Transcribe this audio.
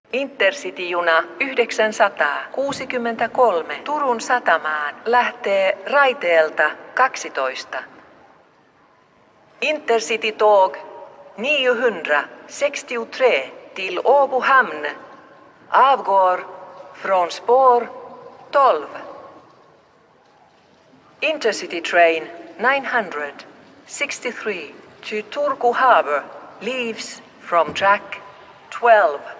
Intercity-juna 963 Turun satamaan lähtee raiteelta 12. Intercity-tåg 963 till Åbo hamn avgår från spår 12. Intercity train 963 to Turku Harbour leaves from track 12.